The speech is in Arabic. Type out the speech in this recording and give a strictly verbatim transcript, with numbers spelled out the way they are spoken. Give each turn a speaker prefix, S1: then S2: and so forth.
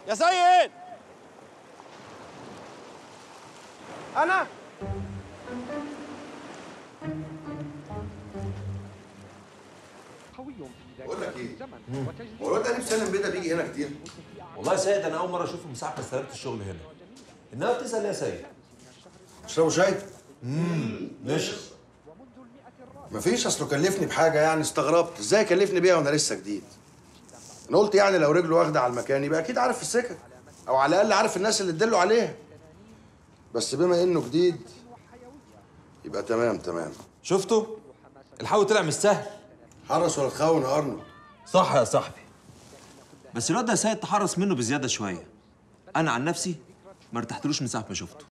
S1: يا سيد.
S2: انا
S3: بقول لك ايه؟ هو الواد قريب سالم بيه ده بيجي هنا كتير؟
S4: والله يا سيد انا اول مره اشوفه من ساعه ما استلمت الشغل هنا. انما بتسال ليه يا سيد؟
S3: تشربوا شاي؟
S4: امم نشرب.
S3: مفيش، اصله كلفني بحاجه يعني استغربت ازاي كلفني بيها وانا لسه جديد. انا قلت يعني لو رجله واخده على المكان يبقى اكيد عارف السكك، او على الاقل عارف الناس اللي تدله عليها. بس بما انه جديد يبقى تمام تمام.
S4: شفتوا؟ الحاول طلع مش سهل.
S3: حرص ولا تخون يا ارنولد.
S4: صح يا صاحبي. بس الواد ده يا سيد تحرص منه بزياده شويه. انا عن نفسي ما ارتحتلوش من ساعه ما شفته.